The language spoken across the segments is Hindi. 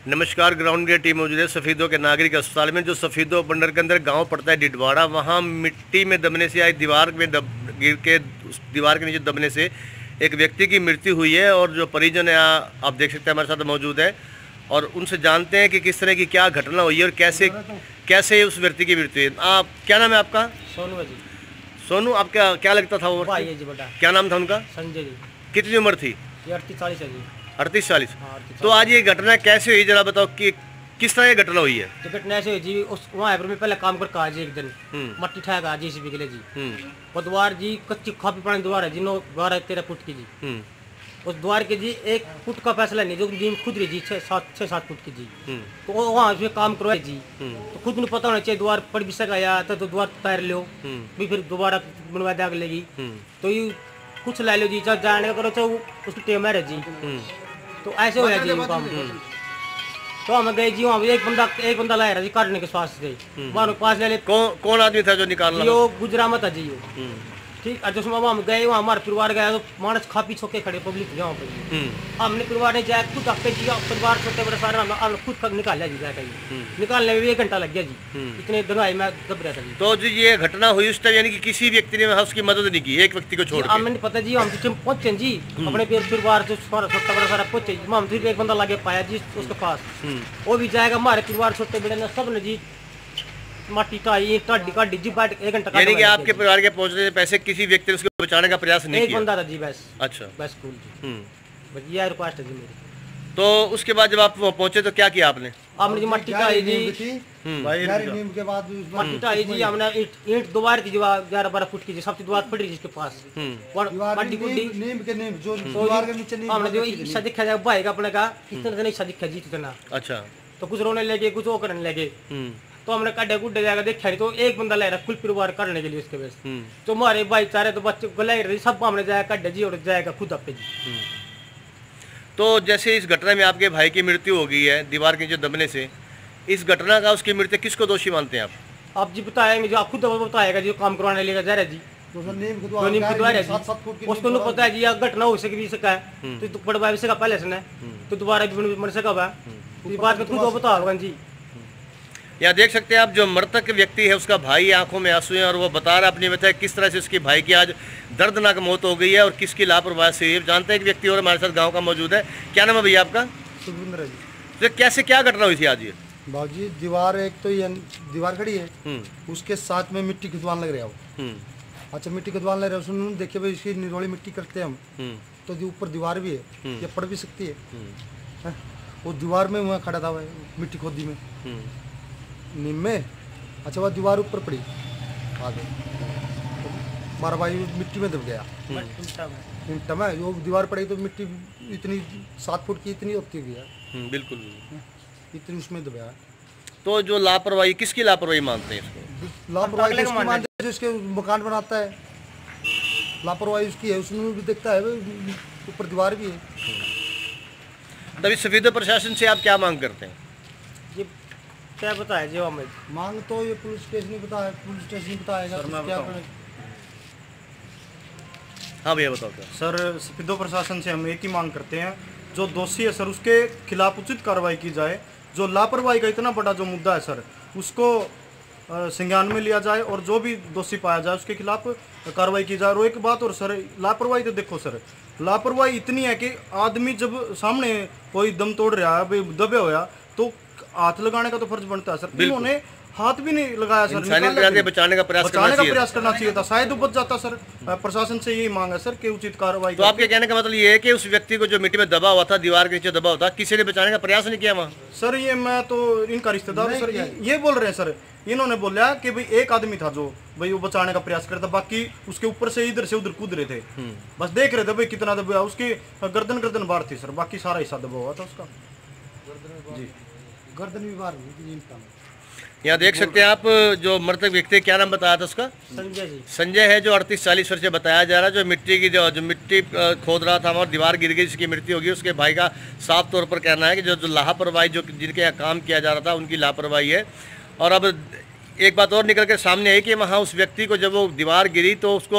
नमस्कार। ग्राउंड की टीम मौजूद है सफ़ीदों के नागरिक अस्पताल में, जो सफ़ीदों बंडर के अंदर गांव पड़ता है डिडवाड़ा। वहां मिट्टी में दबने से, दीवार में गिर के उस दीवार के नीचे दबने से एक व्यक्ति की मृत्यु हुई है। और जो परिजन है आप देख सकते हैं हमारे साथ मौजूद है, और उनसे जानते हैं कि किस तरह की क्या घटना हुई है और कैसे कैसे उस व्यक्ति की मृत्यु है। आप क्या नाम है आपका? सोनू जी। सोनू, आपका क्या लगता था वो? भाई है जी बेटा। क्या नाम था उनका? संजय जी। कितनी उम्र थी? ये 38-40 है जी। 38-40। हाँ, तो आज ये घटना कैसे हुई, जरा बताओ कि किस तरह की घटना हुई है? जो घटना ऐसे हुई जी, उस वहाँ पर मैं पहले काम कर कहा जी, एक दिन मट्टी ठाया कहा जी सीबी के लिए जी। वो द्वार जी कच्ची खापी पुरानी द्वार है जी, 9-12-13 फुट की जी। उस द्वार के जी 1 फुट का फैसला नहीं, जो नींव खुद रही जी 6-7 फुट की जी। तो वो वहाँ उसमें काम करवाए जी। तो खुद नहीं पता होना चाहिए द्वार पड़ भी सका या तो द्वार तैर लो भी, फिर दोबारा बनवा दे लगेगी। तो ये कुछ ला लो जी, चाहे जाने का करो तो उसकी टेम है जी। तो ऐसे हो जी काम। तो हम गए जी, वहाँ एक बंदा लाया जी काटने के स्वास्थ्य से। वहाँ पास ले ले। कौन आदमी था जो निकालना? यो गुजरा मत जी यो। ठीक है, जो हम गए वहाँ, हमारा परिवार गया तो मानस खापी छोके खड़े पब्लिक यहाँ पर। हमने परिवार ने जाए खुद आपके जी, परिवार छोटे बड़े सारे हमने खुद निकाल लिया जी जाकर। निकालने में भी 1 घंटा लग गया जी, इतने दंगाई में दब रहा था जी। तो जो ये घटना हुई उस टाइम यानी कि किसी व्यक्ति ने उसकी मदद नहीं की, एक व्यक्ति को छोड़ के? हमें नहीं पता जी, हम पहुंचे जी अपने परिवार जो छोटा बड़ा सारा पहुंचे। हम फिर एक बंदा लागे पाया जी उसके पास, वो भी जाएगा। हमारे परिवार छोटे बड़े ने सब ने जी माटी टाई काटी जी, बैठ 1 घंटा। यानी कि आपके परिवार के पहुंचने से पहले किसी व्यक्ति ने उसको बचाने का प्रयास नहीं किया? किया? एक बंदा था जी बस। अच्छा, बस स्कूल जी। बस ये रिक्वेस्ट है जी मेरी। तो उसके बाद जब आप पहुंचे तो क्या किया आपने? हमने जी मट्टी टाई जी, नीम के बाद मट्टी टाई जी। हमने ईंट दोबार की, 11-12 फुट की जी, सबसे द्वार पड़ी जिसके पास मट्टी कुंडी नीम के जो दीवार के नीचे नीम। हमने जो हिस्सा दिखा जाए भाई का अपने का, इतना हिस्सा दिखा जी इतना। अच्छा। तो कुछ रोने लगे, कुछ वो करने लगे। तो हमने कड्ढे कुड्ढे जाकर देखा नहीं, तो एक बंदा ले रहा कुल परिवार करने के लिए उसके बेस। तो हमारे भाईचारे तो बच्चे गले रहे सब, हमने जाया कड्ढे जी और जाएगा खुद अपने जी। तो जैसे इस घटना में आपके भाई की मृत्यु हो गई है दीवार के नीचे दबने से, इस घटना का उसकी मृत्यु किसको दोषी मानते हैं आप? आप जी बताएंगे, जो आप खुद बताएगा जी, काम करवाने लेकर जा रहा है जी। नीम के द्वार है जी, उसको नहीं पता है जी घटना हो सके भी सका है, तो बड़वा भी सका पहले से, तो दोबारा भी बन सका हुआ इस बात में खुद बताओ जी। यहाँ देख सकते हैं आप, जो मृतक व्यक्ति है उसका भाई, आंखों में आंसू हैं और वो बता रहा अपनी व्यथा किस तरह से उसकी भाई की आज दर्दनाक मौत हो गई है और किसकी लापरवाही से हुई है। जानते हैं एक व्यक्ति और हमारे साथ गांव का मौजूद है। क्या नाम है भैया आपका? सुखविंदर जी। तो कैसे क्या घटना हुई थी आज ये? बाबूजी दीवार, एक तो ये दीवार खड़ी है, उसके साथ में मिट्टी खुदवान लग रहा है। अच्छा, मिट्टी खुदवान लग रहा है, उसने देखिए भाई इसकी निरोड़ी मिट्टी करते हैं हम, तो ऊपर दीवार भी है, ये पड़ भी सकती है। वो दीवार में वहाँ खड़ा था भाई, मिट्टी खोदी में नीम में। अच्छा, वह दीवार ऊपर पड़ी आगे, तो हमारा भाई मिट्टी में दब गया। इंटा में जो दीवार पड़ी तो मिट्टी इतनी 7 फुट की इतनी होती है। बिल्कुल इतनी उसमें दबाया। तो जो लापरवाही, किसकी लापरवाही मानते हैं इसको? लापरवाही किसकी मानते हैं? जो इसके मकान बनाता है, लापरवाही उसकी है, उसमें भी देखता है ऊपर दीवार भी है। तभी सफीदों प्रशासन से आप क्या मांग करते हैं? ये क्या बताया जी हमें? मांग तो ये पुलिस स्टेशन ही बताया, पुलिस स्टेशन ही बताएगा क्या करें। हाँ भैया बताओ क्या? सर, सफीदों प्रशासन से हम एक ही मांग करते हैं, जो दोषी है सर उसके खिलाफ उचित कार्रवाई की जाए। जो लापरवाही का इतना बड़ा जो मुद्दा है सर, उसको संज्ञान में लिया जाए और जो भी दोषी पाया जाए उसके खिलाफ कार्रवाई की जाए। और एक बात और सर, लापरवाही तो देखो सर, लापरवाही इतनी है कि आदमी जब सामने कोई दम तोड़ रहा है, दबे हुआ, तो हाथ लगाने का तो फर्ज बनता है सर। इन्होंने हाथ भी नहीं लगाया सर, बचाने का प्रयास करना चाहिए था, शायद बच जाता सर। प्रशासन से यही मांग है सर कि उचित कार्रवाई। तो आपके कहने का मतलब ये है कि उस व्यक्ति को जो मिट्टी में दबा हुआ था, दीवार के नीचे दबा हुआ था, किसी ने बचाने का प्रयास नहीं किया वहाँ? सर ये मैं तो इनका रिश्तेदार सर ये बोल रहे हैं सर, इन्होंने बोला कि भाई एक आदमी था जो भाई वो बचाने का प्रयास करता, बाकी उसके ऊपर से इधर से उधर कूद रहे थे, बस देख रहे थे भाई कितना दबा। उसकी गर्दन बाहर थी सर, बाकी सारा हिस्सा दबा हुआ था उसका जी, गर्दन भी बाहर हुई। यहाँ देख सकते हैं आप, जो मृतक व्यक्ति, क्या नाम बताया था उसका? संजय जी। संजय है, जो 38-40 वर्ष से बताया जा रहा है, जो मिट्टी की जो मिट्टी खोद रहा था और दीवार गिर गई जिसकी मृत्यु होगी। उसके भाई का साफ तौर पर कहना है कि जो लापरवाही, जो जिनके यहाँ काम किया जा रहा था उनकी लापरवाही है। और अब एक बात और निकल कर सामने आई कि वहाँ उस व्यक्ति को जब वो दीवार गिरी तो उसको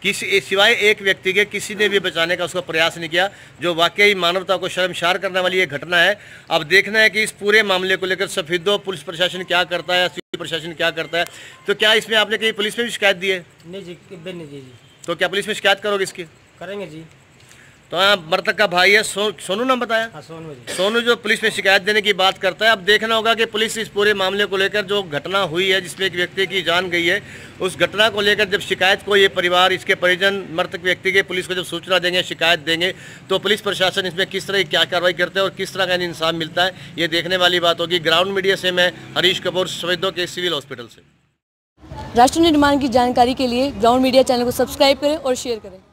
किसी सिवाय एक व्यक्ति के किसी ने भी बचाने का उसका प्रयास नहीं किया, जो वाकई मानवता को शर्मसार करने वाली ये घटना है। अब देखना है कि इस पूरे मामले को लेकर सफीदो पुलिस प्रशासन क्या करता है, सिविल प्रशासन क्या करता है। तो क्या इसमें आपने कहीं पुलिस में भी शिकायत दी है? नहीं जी, नहीं जी। तो क्या पुलिस में शिकायत करोगे इसकी? करेंगे जी। तो मृतक का भाई है सोनू नाम बताया? हाँ, सोनू जी। सोनू जो पुलिस में शिकायत देने की बात करता है। अब देखना होगा कि पुलिस इस पूरे मामले को लेकर जो घटना हुई है जिसमें एक व्यक्ति की जान गई है, उस घटना को लेकर जब शिकायत को ये परिवार, इसके परिजन मृतक व्यक्ति के पुलिस को जब सूचना देंगे, शिकायत देंगे, तो पुलिस प्रशासन इसमें किस तरह की क्या कार्रवाई करते हैं और किस तरह का इंसाफ मिलता है, ये देखने वाली बात होगी। ग्राउंड मीडिया से मैं हरीश कपूर, सफीदो के सिविल हॉस्पिटल से। राष्ट्र निर्माण की जानकारी के लिए ग्राउंड मीडिया चैनल को सब्सक्राइब करें और शेयर करें।